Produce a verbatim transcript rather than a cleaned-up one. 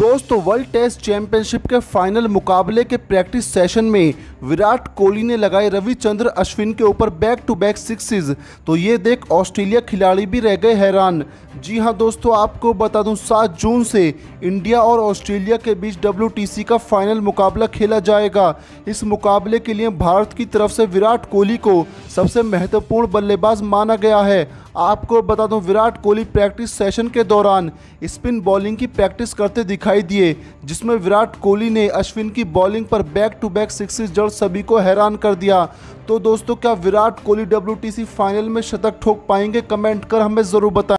दोस्तों world test championship के final मुकाबले के प्रैक्टिस सेशन में विराट कोहली ने लगाए रविचंद्र अश्विन के ऊपर बैक टू बैक सिक्सेस। तो ये देख ऑस्ट्रेलिया खिलाड़ी भी रह गए हैरान। जी हां दोस्तों, आपको बता दूं सात जून से इंडिया और ऑस्ट्रेलिया के बीच डब्ल्यूटीसी का फाइनल मुकाबला खेला जाएगा। इस मुकाबले के लिए भारत की तरफ से विराट कोहली को सबसे महत्वपूर्ण बल्लेबाज माना गया है। आपको बता दूं विराट कोहली प्रैक्टिस सेशन के दौरान स्पिन बॉलिंग की प्रैक्टिस करते दिखाई दिए, जिसमें विराट कोहली ने अश्विन की बॉलिंग पर बैक टू बैक सिक्सेस जड़ सभी को हैरान कर दिया। तो दोस्तों क्या विराट कोहली डब्ल्यूटीसी फाइनल में शतक ठोक पाएंगे? कमेंट कर हमें ज़रूर बताएं।